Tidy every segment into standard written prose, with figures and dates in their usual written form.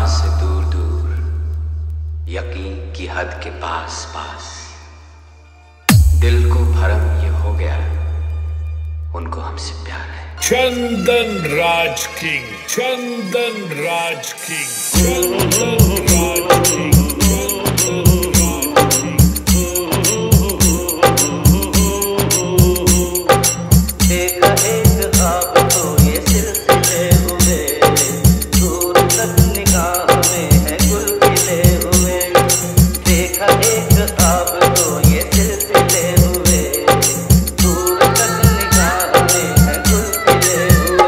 आसमां से दूर दूर, यकीन की हद के पास पास। दिल को भरम ये हो गया, उनको हमसे प्यार है। Chandan Raj king, Chandan Raj king, Chandan Raj king. देखा एक ख्वाब तो ये सिलसिले हुए, दूर तक निगाह में है गुल खिले हुए। देखा एक ख्वाब तो ये सिलसिले हुए, दूर तक निगाह में है गुल खिले हुए।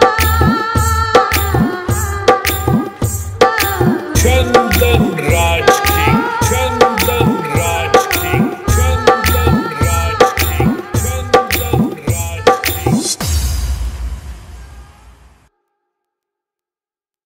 चंदन राज